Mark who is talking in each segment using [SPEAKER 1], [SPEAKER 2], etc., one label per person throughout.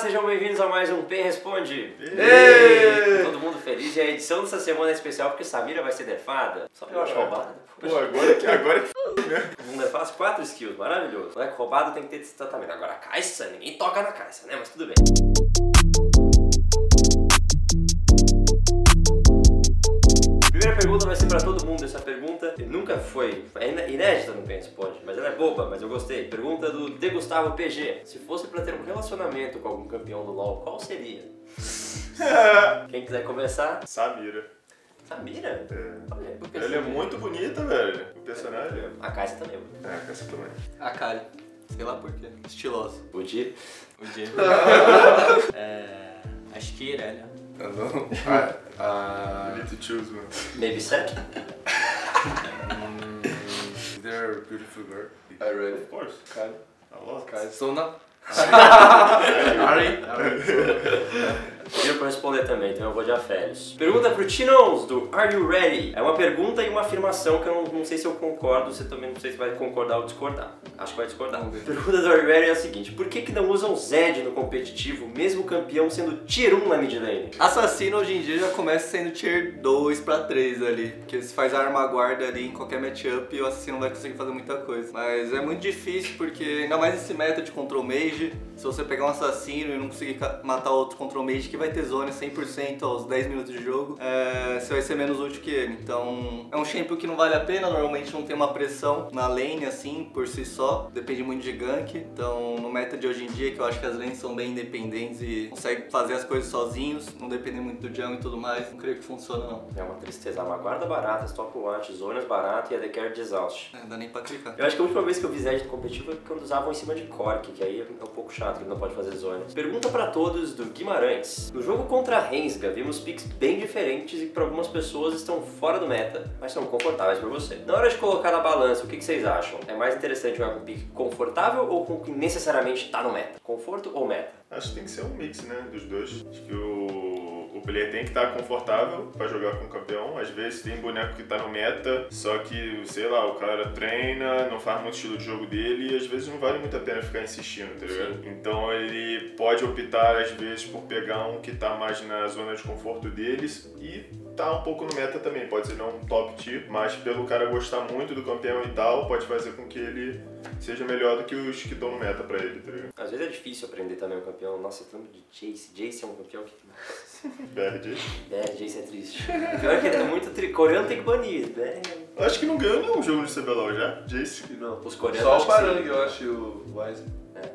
[SPEAKER 1] sejam bem-vindos a mais um P Responde. Todo mundo feliz e a edição dessa semana é especial porque Samira vai ser nerfada. Só que eu acho roubada.
[SPEAKER 2] Pô, agora que né?
[SPEAKER 1] Vamos nerfar 4 skills, maravilhoso. Não é que roubado tem que ter esse tratamento. Agora a Caixa, ninguém toca na Caixa, né? Mas tudo bem. Primeira pergunta vai ser pra todo mundo. Essa pergunta nunca foi, é inédita no P Responde, mas ela é boba, mas eu gostei. Pergunta do De Gustavo PG. Se fosse pra ter um relacionamento com algum campeão do LoL, qual seria? Quem quiser começar?
[SPEAKER 2] Samira.
[SPEAKER 1] Samira?
[SPEAKER 2] É. Ela é muito bonita, velho. O personagem.
[SPEAKER 1] A Caixa também.
[SPEAKER 2] É, a Caixa também.
[SPEAKER 3] A Kali. Sei lá por quê. Estilosa.
[SPEAKER 1] O Di?
[SPEAKER 3] O Di. Acho que Irelia.
[SPEAKER 4] Não.
[SPEAKER 2] You need to choose one.
[SPEAKER 1] Maybe set?
[SPEAKER 4] They're a beautiful girl.
[SPEAKER 3] I read
[SPEAKER 2] Of course.
[SPEAKER 4] Kali.
[SPEAKER 2] I love
[SPEAKER 4] Kali. Sona.
[SPEAKER 3] Ari.
[SPEAKER 1] Pediram pra responder também, então eu vou de aférios. Pergunta pro Tinons, do Are You Ready? É uma pergunta e uma afirmação que eu não sei se eu concordo, você também não sei se vai concordar ou discordar. Acho que vai discordar. A pergunta do Are You Ready é a seguinte: por que não usam Zed no competitivo, mesmo campeão sendo Tier 1 na mid lane?
[SPEAKER 3] Assassino hoje em dia já começa sendo Tier 2 pra 3 ali. Porque se faz a arma guarda ali em qualquer matchup, o assassino não vai conseguir fazer muita coisa. Mas é muito difícil porque, ainda mais esse meta de control mage, se você pegar um assassino e não conseguir matar outro control mage que vai ter zone 100% aos 10 minutos de jogo, você vai ser menos útil que ele. Então é um champion que não vale a pena, normalmente não tem uma pressão na lane assim por si só, depende muito de gank. Então no meta de hoje em dia, que eu acho que as lanes são bem independentes e conseguem fazer as coisas sozinhos, não dependem muito do jungle e tudo mais, não creio que funciona não.
[SPEAKER 1] É uma tristeza, uma guarda barata, stopwatch, zonas baratas e a The Care de exaust.
[SPEAKER 3] Não dá nem pra clicar.
[SPEAKER 1] Eu acho que a última vez que eu vi Zed no competitivo é quando usavam em cima de Cork, que aí é um pouco chato, que ele não pode fazer zonas. Pergunta pra todos do Guimarães. No jogo contra a Rensga, vimos picks bem diferentes e que para algumas pessoas estão fora do meta, mas são confortáveis para você. Na hora de colocar na balança, o que vocês acham? É mais interessante jogar com um pick confortável ou com o que necessariamente está no meta? Conforto ou meta?
[SPEAKER 2] Acho que tem que ser um mix, né, dos dois. Acho que o player tem que estar confortável para jogar com o campeão. Às vezes tem boneco que tá no meta, só que, sei lá, o cara treina, não faz muito estilo de jogo dele e às vezes não vale muito a pena ficar insistindo, tá ligado?
[SPEAKER 1] Sim.
[SPEAKER 2] Então ele pode optar, às vezes, por pegar um que tá mais na zona de conforto deles e tá um pouco no meta também. Pode ser não um top tier, mas pelo cara gostar muito do campeão e tal, pode fazer com que ele seja melhor do que os que estão no meta pra ele, tá ligado?
[SPEAKER 1] Às vezes é difícil aprender também o campeão. Nossa, tanto de Jace. Jace é um campeão que...
[SPEAKER 2] BRD.
[SPEAKER 1] Jace é triste. O pior é que ele é muito coreano tem que banir, né?
[SPEAKER 2] Acho que não ganhou nenhum jogo de CBLOL já, Jace.
[SPEAKER 4] Não.
[SPEAKER 1] Os coreanos
[SPEAKER 4] Só
[SPEAKER 1] acho
[SPEAKER 4] o
[SPEAKER 1] que sim.
[SPEAKER 4] Parang, eu acho, e o Wise.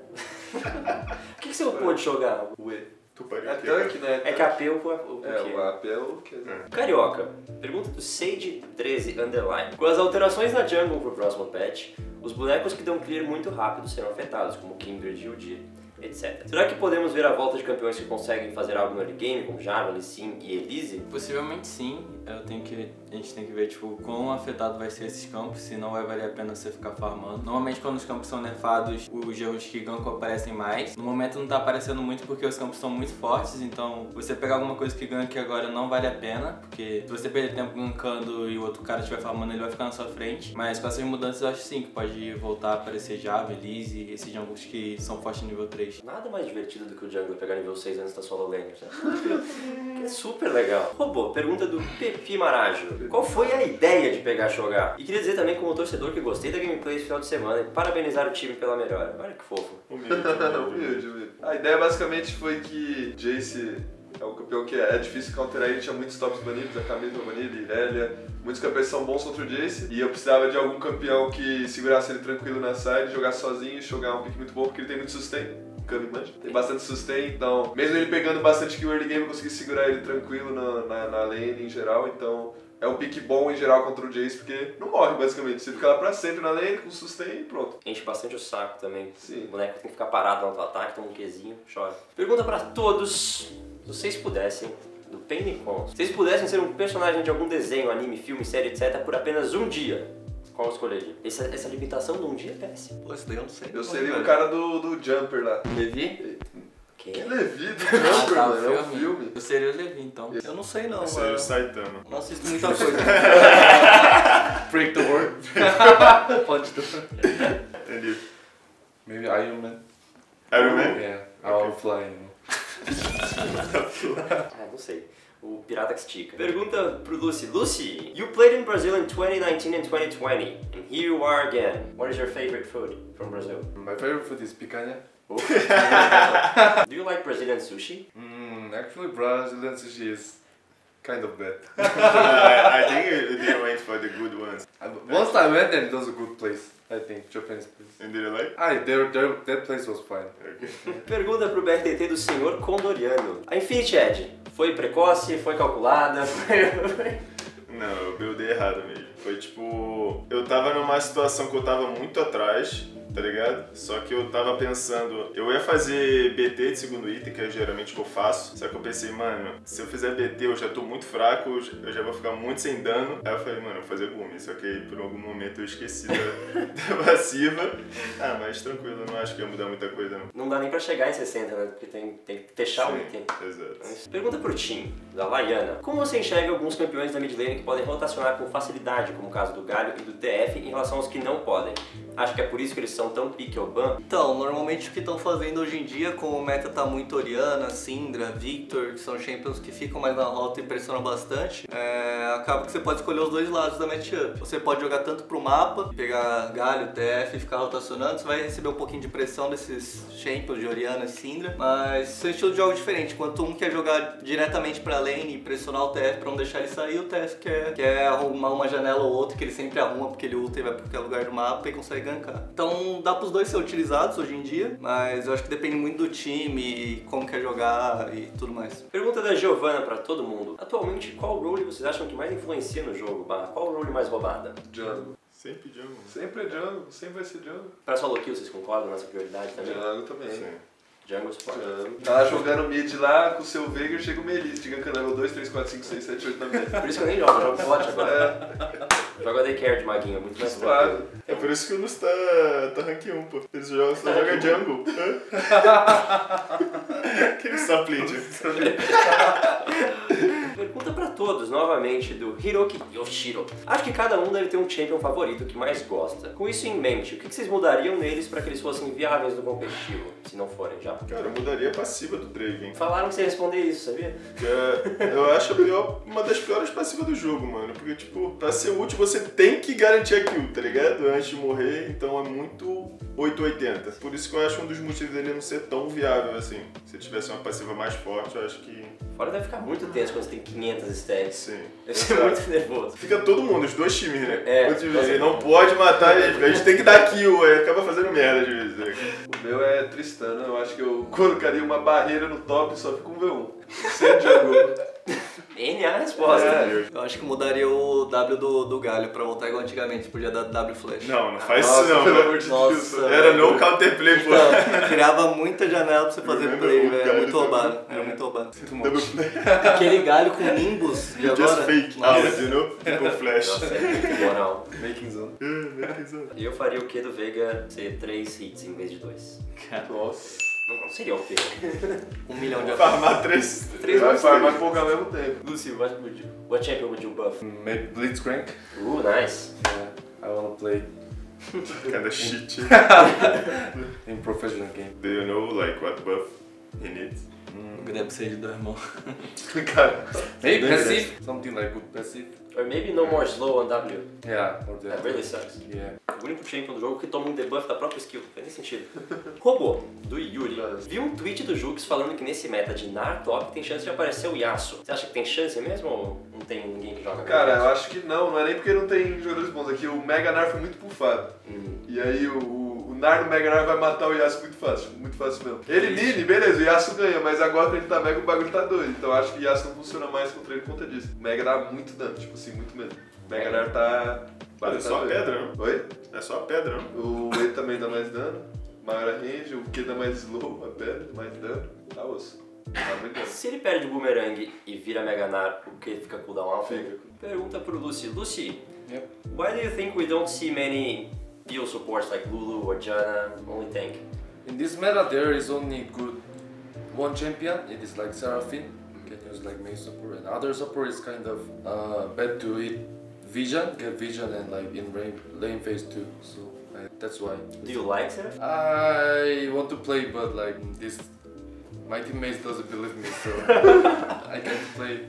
[SPEAKER 1] O que você pôde jogar?
[SPEAKER 4] O E.
[SPEAKER 2] Tu pariu
[SPEAKER 4] É
[SPEAKER 2] o quê,
[SPEAKER 4] tanque,
[SPEAKER 2] cara?
[SPEAKER 4] né?
[SPEAKER 1] É que AP o
[SPEAKER 4] É,
[SPEAKER 1] quê?
[SPEAKER 4] o AP é o que?
[SPEAKER 1] Carioca, pergunta do Sage13 Underline. Com as alterações na jungle pro próximo patch, os bonecos que dão clear muito rápido serão afetados, como Kindred e Udyr, etc. Será que podemos ver a volta de campeões que conseguem fazer algo no early game, como Jarvan, Lee Sin e Elise?
[SPEAKER 3] Possivelmente sim, a gente tem que ver tipo, quão afetado vai ser esses campos, se não vai valer a pena você ficar farmando. Normalmente quando os campos são nerfados, os jogos que gankam aparecem mais. No momento não tá aparecendo muito porque os campos são muito fortes, então você pegar alguma coisa que gank agora não vale a pena, porque se você perder tempo gankando e o outro cara estiver farmando, ele vai ficar na sua frente. Mas com essas mudanças eu acho sim que pode voltar a aparecer Jarvan, Elise e esses jungles que são fortes no nível 3.
[SPEAKER 1] Nada mais divertido do que o jungler pegar nível 6 antes da solo lane, né? É super legal. Robô, pergunta do Pepi Marajo. Qual foi a ideia de pegar Shogar? E queria dizer também como torcedor que gostei da gameplay esse final de semana e parabenizar o time pela melhora. Olha que fofo.
[SPEAKER 4] Humilde. A ideia basicamente foi que Jace é um campeão que é difícil counterar, ele tinha muitos tops banidos, a Camila banida, Irelia. Muitos campeões são bons contra o Jace e eu precisava de algum campeão que segurasse ele tranquilo na side, jogasse sozinho e jogar um pick muito bom porque ele tem muito sustain. Tem bastante sustain, então mesmo ele pegando bastante kill early game eu consegui segurar ele tranquilo na lane em geral, então é um pick bom em geral contra o Jace porque não morre basicamente, você fica lá pra sempre na lane com sustain e pronto.
[SPEAKER 1] Enche bastante o saco também.
[SPEAKER 4] Sim.
[SPEAKER 1] O boneco tem que ficar parado no auto-ataque, toma um Qzinho, chora. Pergunta pra todos, se vocês pudessem, do Pennycon, se vocês pudessem ser um personagem de algum desenho, anime, filme, série, etc. por apenas um dia, qual escolheria? Essa limitação de um dia é péssima.
[SPEAKER 3] Pô, isso daí eu não sei.
[SPEAKER 4] Eu seria o cara do Jumper lá.
[SPEAKER 3] Levi?
[SPEAKER 1] Quem?
[SPEAKER 4] Que Levi do Jumper,
[SPEAKER 3] tá,
[SPEAKER 4] mano, é um filme.
[SPEAKER 3] Eu seria o Levi então. Eu não sei não,
[SPEAKER 2] Seria o
[SPEAKER 3] mano.
[SPEAKER 2] Saitama.
[SPEAKER 3] Não assisto muita coisa. Break the world. Pode tudo.
[SPEAKER 2] Entendi.
[SPEAKER 4] Maybe Iron Man.
[SPEAKER 2] Iron Man?
[SPEAKER 4] Yeah,
[SPEAKER 5] Our flying.
[SPEAKER 1] Ah, não sei. O pirata que estica. Pergunta pro Lucy. Lucy, you played in Brazil in 2019 and 2020, and here you are again. What is your favorite food from Brazil?
[SPEAKER 5] My favorite food is picanha.
[SPEAKER 1] Do you like Brazilian sushi?
[SPEAKER 5] Actually, Brazilian sushi is kind of bad.
[SPEAKER 2] I think they went for the good ones.
[SPEAKER 5] Once I went and it was a good place. I think Japanese place.
[SPEAKER 2] And did you like?
[SPEAKER 5] That place was fine.
[SPEAKER 2] Okay.
[SPEAKER 1] Pergunta pro BRTT do senhor Condoriano. A Infinity Edge foi precoce, foi calculada,
[SPEAKER 2] Não, eu buildei errado mesmo. Foi tipo, eu tava numa situação que eu tava muito atrás, tá ligado? Só que eu tava pensando, eu ia fazer BT de segundo item, que é geralmente o que eu faço. Só que eu pensei, mano, se eu fizer BT eu já tô muito fraco, eu já vou ficar muito sem dano. Aí eu falei, mano, eu vou fazer boom. Só que aí, por algum momento eu esqueci da passiva. Ah, mas tranquilo, eu não acho que ia mudar muita coisa não.
[SPEAKER 1] Não dá nem pra chegar em 60, né? Porque tem que fechar o item.
[SPEAKER 2] Exato.
[SPEAKER 1] Pergunta pro Tim, da Laiana. Como você enxerga alguns campeões da mid lane que podem rotacionar com facilidade, como o caso do Galio e do TF, em relação aos que não podem? Acho que é por isso que eles são tão pique ou ban?
[SPEAKER 3] Então, normalmente o que estão fazendo hoje em dia, como o meta tá muito Orianna, Syndra, Victor, que são champions que ficam mais na rota e pressionam bastante, acaba que você pode escolher os dois lados da matchup. Você pode jogar tanto pro mapa, pegar Galio, TF e ficar rotacionando, você vai receber um pouquinho de pressão desses champions de Orianna e Syndra, mas são estilos de jogo diferentes. Enquanto um quer jogar diretamente pra lane e pressionar o TF pra não deixar ele sair, o TF quer arrumar uma janela ou outra que ele sempre arruma, porque ele ulta e vai pra qualquer lugar do mapa e consegue gankar. Então dá pros dois ser utilizados hoje em dia, mas eu acho que depende muito do time, como quer jogar e tudo mais.
[SPEAKER 1] Pergunta da Giovanna pra todo mundo. Atualmente, qual role vocês acham que mais influencia no jogo? Qual role mais roubada?
[SPEAKER 4] Jungle.
[SPEAKER 2] Sempre jungle.
[SPEAKER 4] Sempre é jungle, sempre vai ser jungle.
[SPEAKER 1] Para solo kill, vocês concordam nessa prioridade também?
[SPEAKER 4] Jungle também.
[SPEAKER 2] Sim.
[SPEAKER 1] Jungle Sport.
[SPEAKER 4] Tá jogando mid lá com o seu Veigar, chega o Melis, te gankando level 2, 3, 4, 5, 6, 7, 8 na mesa.
[SPEAKER 1] Por isso que eu nem jogo, eu jogo bot agora. Jogo AD Carry de maguinho, muito mais
[SPEAKER 4] Suave.
[SPEAKER 1] tranquilo.
[SPEAKER 2] É por isso que o Luz tá rank 1, pô. Ele só joga jungle. Aquele sapling.
[SPEAKER 1] Pergunta pra todos, novamente, do Hiroki Yoshiro. Acho que cada um deve ter um champion favorito que mais gosta. Com isso em mente, o que vocês mudariam neles pra que eles fossem viáveis no competitivo, se não forem já?
[SPEAKER 2] Cara, eu mudaria a passiva do Draven.
[SPEAKER 1] Falaram que você ia responder isso, sabia?
[SPEAKER 2] Eu acho uma das piores passivas do jogo, mano. Porque, tipo, pra ser útil você tem que garantir a kill, tá ligado? Antes de morrer, então é muito 880. Por isso que eu acho um dos motivos dele não ser tão viável assim. Se tivesse uma passiva mais forte, eu acho que...
[SPEAKER 1] Fora deve ficar muito tenso quando você tem 500 stacks.
[SPEAKER 2] Sim.
[SPEAKER 1] Deve ser muito nervoso.
[SPEAKER 2] Fica todo mundo, os dois times, né?
[SPEAKER 1] É.
[SPEAKER 2] Ele não pode matar ele, porque a gente tem que dar kill, aí acaba fazendo merda às vezes. Né?
[SPEAKER 4] O meu é Tristana, eu acho que eu colocaria uma barreira no top e só fica um V1. Sem jungle.
[SPEAKER 1] N é a resposta.
[SPEAKER 3] Eu acho que mudaria o W do Galio pra voltar igual antigamente, podia dar W flash.
[SPEAKER 2] Não faz
[SPEAKER 4] Nossa,
[SPEAKER 2] isso não.
[SPEAKER 4] pelo amor de
[SPEAKER 3] Nossa.
[SPEAKER 4] Deus.
[SPEAKER 2] Era no counterplay, pô.
[SPEAKER 3] Então, criava muita janela pra você fazer
[SPEAKER 2] lembro
[SPEAKER 3] play,
[SPEAKER 2] o
[SPEAKER 3] velho. Era
[SPEAKER 2] Galio
[SPEAKER 3] muito
[SPEAKER 2] também.
[SPEAKER 3] roubado. Era muito roubado.
[SPEAKER 2] Double play.
[SPEAKER 3] Aquele Galio com Nimbus de
[SPEAKER 2] Just
[SPEAKER 3] agora.
[SPEAKER 2] fake.
[SPEAKER 3] Nossa.
[SPEAKER 2] You know? Tipo flash.
[SPEAKER 1] Nossa, é muito moral.
[SPEAKER 5] Making zone.
[SPEAKER 1] E eu faria o Q do Veiga ser 3 hits em vez de 2.
[SPEAKER 4] Nossa.
[SPEAKER 1] Não seria o Q.
[SPEAKER 3] 1 milhão de
[SPEAKER 2] Farmar 3.
[SPEAKER 4] Vai farmar pouco ao mesmo tempo.
[SPEAKER 1] Lucy, what champion would you buff?
[SPEAKER 5] Maybe Blitzcrank.
[SPEAKER 1] Nice.
[SPEAKER 5] Yeah, I wanna play
[SPEAKER 2] Kinda shit.
[SPEAKER 5] in professional game.
[SPEAKER 2] Do you know like what buff he needs?
[SPEAKER 3] Deve ser de 2 mãos.
[SPEAKER 4] Cara,
[SPEAKER 5] Maybe passive. Something like good passive.
[SPEAKER 1] Or maybe no more slow on W.
[SPEAKER 5] Yeah, or
[SPEAKER 1] That
[SPEAKER 5] that.
[SPEAKER 1] really sucks.
[SPEAKER 5] Yeah.
[SPEAKER 1] O único champion do jogo que toma um debuff da própria skill, não faz nem sentido. Robô, do Yuri. Vi um tweet do Jux falando que nesse meta de Nar top tem chance de aparecer o Yasuo. Você acha que tem chance mesmo ou não tem ninguém que joga?
[SPEAKER 4] cara, eu acho que não é nem porque não tem jogadores bons. Aqui o Mega Nar foi muito buffado. E aí o Nar no Mega Nar vai matar o Yasuo muito fácil mesmo. Ele Nini, beleza, o Yasuo ganha, mas agora quando ele tá Mega o bagulho tá doido. Então eu acho que o Yasuo não funciona mais contra ele por conta disso. O Mega dá muito dano, tipo assim, muito mesmo. O Mega Nar tá...
[SPEAKER 2] É só a pedra, não?
[SPEAKER 4] Oi?
[SPEAKER 2] É só a pedra, não?
[SPEAKER 4] O E também dá mais dano, maior range, o Q dá mais slow, a pedra, mais dano, tá osso. Tá muito dano.
[SPEAKER 1] Se ele perde o Boomerang e vira Mega Nar, o que fica cooldown alpha?
[SPEAKER 4] Fica.
[SPEAKER 1] Pergunta pro Lucy. Lucy,
[SPEAKER 5] Yep.
[SPEAKER 1] why do you think we don't see many deal supports like Lulu or Janna, only tank?
[SPEAKER 5] In this meta, there is only good one champion. It is like Seraphine. You can use like main support, and other support is kind of bad to hit vision, get vision, and like in lane phase too. So that's why.
[SPEAKER 1] Do you like Seraph?
[SPEAKER 5] I want to play, but like this My teammates doesn't believe me, so I can't play.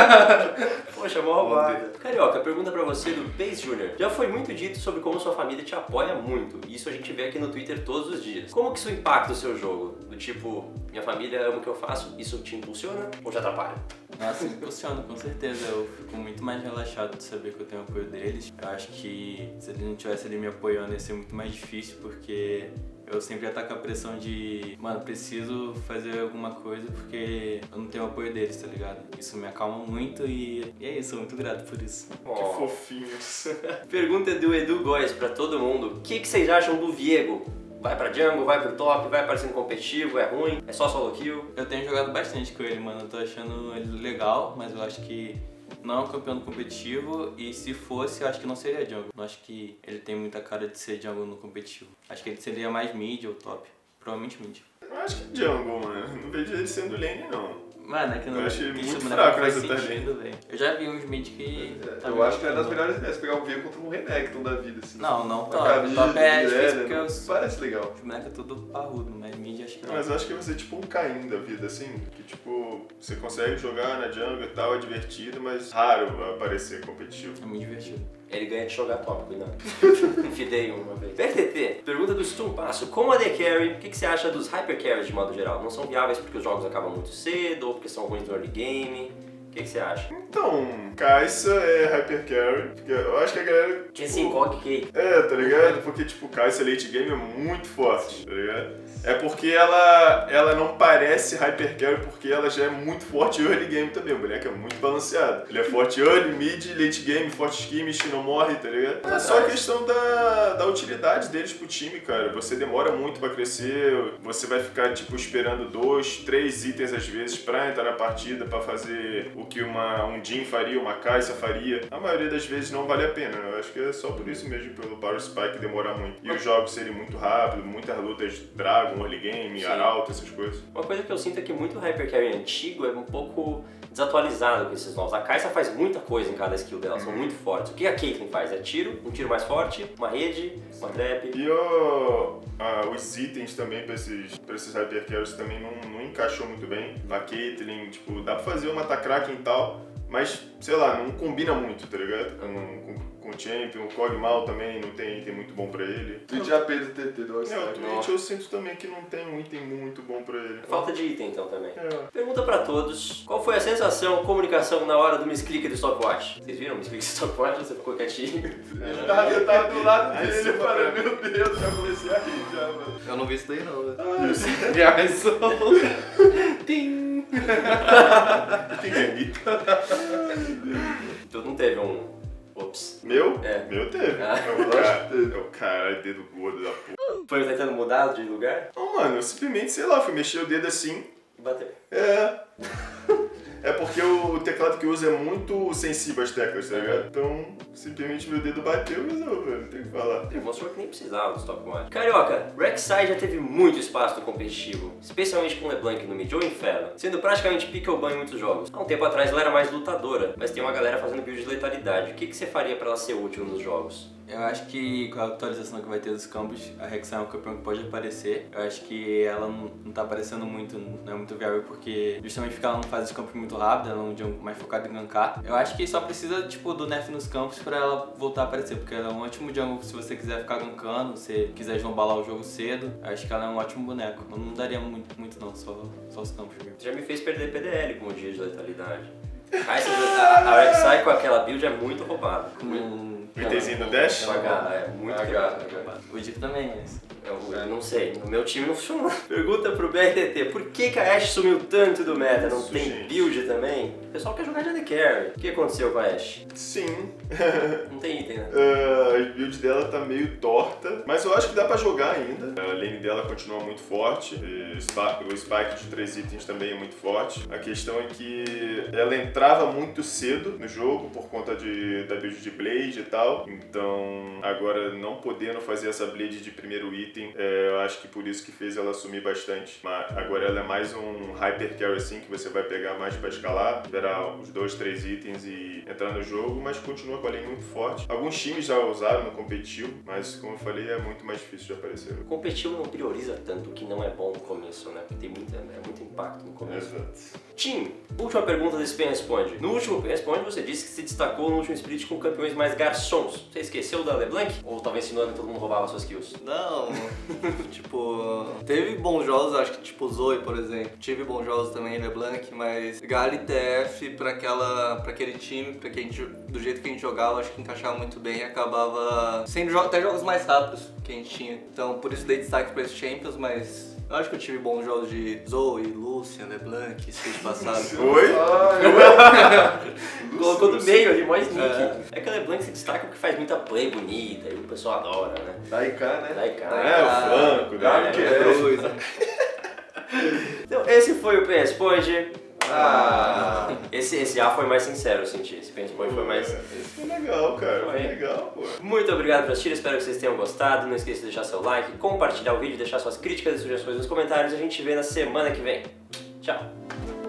[SPEAKER 1] Poxa, mó roubada. Carioca, pergunta pra você do Base Junior. Já foi muito dito sobre como sua família te apoia muito. Isso a gente vê aqui no Twitter todos os dias. Como que isso impacta o seu jogo? Do tipo, minha família ama o que eu faço, isso te impulsiona ou te atrapalha?
[SPEAKER 6] Nossa, impulsiona, com certeza. Eu fico muito mais relaxado de saber que eu tenho o apoio deles. Eu acho que se eles não tivessem ali me apoiando ia ser muito mais difícil, porque eu sempre ia estar com a pressão de, mano, preciso fazer alguma coisa porque eu não tenho o apoio deles, tá ligado? Isso me acalma muito e é isso, sou muito grato por isso.
[SPEAKER 2] Que fofinhos.
[SPEAKER 1] Pergunta do Edu Góes pra todo mundo. O que vocês acham do Viego? Vai pra jungle, vai pro top, vai aparecendo competitivo, é ruim, é só solo kill?
[SPEAKER 6] Eu tenho jogado bastante com ele, mano. Eu tô achando ele legal, mas eu acho que não é um campeão do competitivo e se fosse, eu acho que não seria jungle. Não acho que ele tem muita cara de ser jungle no competitivo. Acho que ele seria mais mid ou top. Provavelmente mid.
[SPEAKER 2] Eu acho que jungle, mano. Não vejo ele sendo lane, não.
[SPEAKER 6] Mano, é que não
[SPEAKER 2] Eu achei
[SPEAKER 6] isso
[SPEAKER 2] muito
[SPEAKER 6] não
[SPEAKER 2] fraco
[SPEAKER 6] faz
[SPEAKER 2] nessa
[SPEAKER 6] sentido, velho. Eu já vi uns mid que...
[SPEAKER 4] Eu acho que é uma das melhores ideias, pegar um Viego contra um Renekton da vida, assim.
[SPEAKER 6] Não,
[SPEAKER 4] Uma
[SPEAKER 6] top.
[SPEAKER 4] Camille,
[SPEAKER 6] Top é
[SPEAKER 4] Irelia,
[SPEAKER 6] difícil porque os
[SPEAKER 4] parece legal.
[SPEAKER 6] bonecos é tudo parrudo, mas mid acho que não.
[SPEAKER 2] Mas eu acho que vai ser tipo um Caim da vida, assim, que tipo, você consegue jogar na jungle e tal, é divertido, mas raro aparecer competitivo.
[SPEAKER 6] É muito divertido.
[SPEAKER 1] Ele ganha de jogar top, cuidado. Fidei uma vez. PRTT, pergunta do Stumpasso. Como AD Carry, o que você acha dos Hyper Carries de modo geral? Não são viáveis porque os jogos acabam muito cedo ou porque são ruins no early game? O que você acha?
[SPEAKER 2] Então, Kai'Sa é Hyper Carry, porque eu acho que a galera...
[SPEAKER 1] Tinha 5 que
[SPEAKER 2] tá ligado? Porque, tipo, Kai'Sa late game é muito forte, tá ligado? É porque ela não parece Hyper Carry porque ela já é muito forte early game também. O boneco é muito balanceado. Ele é forte early, mid, late game, forte skirmish, não morre, tá ligado? É só a questão da utilidade deles pro time, cara. Você demora muito pra crescer, você vai ficar, tipo, esperando 2, 3 itens às vezes pra entrar na partida, pra fazer o que um Jhin faria, uma Kai'Sa faria. A maioria das vezes não vale a pena. Eu acho que é só por isso mesmo, pelo Power Spike demorar muito. E os jogos serem muito rápidos, muitas lutas Dragon, early game, Arauto, essas coisas.
[SPEAKER 1] Uma coisa que eu sinto é que muito Hyper Carry antigo é um pouco desatualizado com esses novos. A Kai'Sa faz muita coisa em cada skill dela, são muito fortes. O que a Caitlyn faz? É tiro, um tiro mais forte, uma rede, uma trap.
[SPEAKER 2] E os itens também pra esses Hyper Carries também não encaixou muito bem. A Caitlyn, tipo, dá pra fazer uma Takraken e tal, mas, sei lá, não combina muito, tá ligado? Com o Champion, o Kog'Maw também não tem item muito bom pra ele.
[SPEAKER 4] Twitch AP do TT do
[SPEAKER 2] O
[SPEAKER 4] All-Star.
[SPEAKER 2] Twitch eu sinto também que não tem um item muito bom pra ele.
[SPEAKER 1] Falta de item então também.
[SPEAKER 2] É.
[SPEAKER 1] Pergunta pra todos, qual foi a sensação, comunicação na hora do misclick do stopwatch? Vocês viram o misclick do stopwatch? Você ficou quietinho?
[SPEAKER 4] Eu tava do lado
[SPEAKER 2] Aí
[SPEAKER 4] dele
[SPEAKER 2] você
[SPEAKER 4] e falei,
[SPEAKER 2] vai-
[SPEAKER 4] meu Deus, já comecei a rir já, mano.
[SPEAKER 3] Eu não vi isso daí não, velho.
[SPEAKER 5] Tim!
[SPEAKER 2] Tem gangue.
[SPEAKER 1] Então não teve um... Ops.
[SPEAKER 2] Meu?
[SPEAKER 1] É.
[SPEAKER 2] Meu teve.
[SPEAKER 1] Ah.
[SPEAKER 2] É o caralho, dedo gordo da porra.
[SPEAKER 1] Foi tentando mudar de lugar?
[SPEAKER 2] Não, mano, eu simplesmente, sei lá, fui mexer o dedo assim.
[SPEAKER 1] Bateu.
[SPEAKER 2] É porque o teclado que eu uso é muito sensível às teclas, tá ligado? Então, simplesmente meu dedo bateu e resolveu, não tem o que falar.
[SPEAKER 1] Ele mostrou que nem precisava do stopwatch. Carioca, Rek'Sai já teve muito espaço no competitivo, especialmente com LeBlanc no mid ou Inferno, sendo praticamente pick ou ban em muitos jogos. Há um tempo atrás ela era mais lutadora, mas tem uma galera fazendo build de letalidade. O que você faria pra ela ser útil nos jogos?
[SPEAKER 6] Eu acho que com a atualização que vai ter dos campos, a Rek'Sai é um campeão que pode aparecer. Eu acho que ela não tá aparecendo muito, não é muito viável, porque justamente porque ela não faz os campos muito rápido, ela é um jungle mais focado em gankar. Eu acho que só precisa, tipo, do nerf nos campos pra ela voltar a aparecer, porque ela é um ótimo jungle se você quiser ficar gankando, se quiser esnombalar o jogo cedo. Eu acho que ela é um ótimo boneco. Eu não daria muito não, só os campos mesmo.
[SPEAKER 1] Já me fez perder PDL com o dia de letalidade. A Rek'Sai com aquela build é muito roubada.
[SPEAKER 2] O itemzinho do dash?
[SPEAKER 1] Ela agarra, é muito quebrada.
[SPEAKER 6] O Dico também é esse.
[SPEAKER 1] Eu não sei, no meu time não funciona. Pergunta pro BRTT, por que a Ashe sumiu tanto do meta? Não
[SPEAKER 2] Isso,
[SPEAKER 1] tem
[SPEAKER 2] gente.
[SPEAKER 1] build também? O pessoal quer jogar de AD Carry. O que aconteceu com a Ashe?
[SPEAKER 2] Sim.
[SPEAKER 1] Não tem item, né?
[SPEAKER 2] A build dela tá meio torta, mas eu acho que dá pra jogar ainda. A lane dela continua muito forte, e o spike de 3 itens também é muito forte. A questão é que ela entrava muito cedo no jogo por conta da build de Blade e tal. tal. Então, agora não podendo fazer essa Blade de primeiro item, eu acho que por isso que fez ela sumir bastante. Mas agora ela é mais um Hyper Carry assim, que você vai pegar mais pra escalar, esperar os 2, 3 itens e entrar no jogo, mas continua com a lane muito forte. Alguns times já usaram no competitivo, mas como eu falei, é muito mais difícil de aparecer.
[SPEAKER 1] O competitivo não prioriza tanto, o que não é bom no começo, né? Porque tem muito impacto no começo.
[SPEAKER 2] Exato.
[SPEAKER 1] Tim, última pergunta desse Pen Responde. No último Pen Responde você disse que se destacou no último split com campeões mais garçons. Você esqueceu da LeBlanc? Ou tava ensinando que todo mundo roubava suas kills?
[SPEAKER 3] Não, tipo, teve bons jogos, acho que tipo Zoe, por exemplo. Tive bons jogos também, LeBlanc, mas Gali TF pra aquele time, do jeito que a gente jogava, acho que encaixava muito bem e acabava sendo até jogos mais rápidos que a gente tinha. Então por isso dei destaque pra esses Champions, mas eu acho que eu tive bons jogos de Zoe, Lucian, LeBlanc, split passado.
[SPEAKER 2] Oi?
[SPEAKER 1] Colocou do meio ali, mais sneak. É que a LeBlanc se destaca porque faz muita play bonita e o pessoal adora, né?
[SPEAKER 4] Daiká, né?
[SPEAKER 1] Daiká.
[SPEAKER 2] O Franco,
[SPEAKER 4] Claro que é.
[SPEAKER 1] Então, esse foi o Pen Responde. Esse já foi mais sincero, eu senti. Esse Pen Responde foi mais...
[SPEAKER 2] Esse foi legal, cara. Foi legal, pô.
[SPEAKER 1] Muito obrigado por assistir, espero que vocês tenham gostado. Não esqueça de deixar seu like, compartilhar o vídeo, deixar suas críticas e sugestões nos comentários. A gente se vê na semana que vem. Tchau!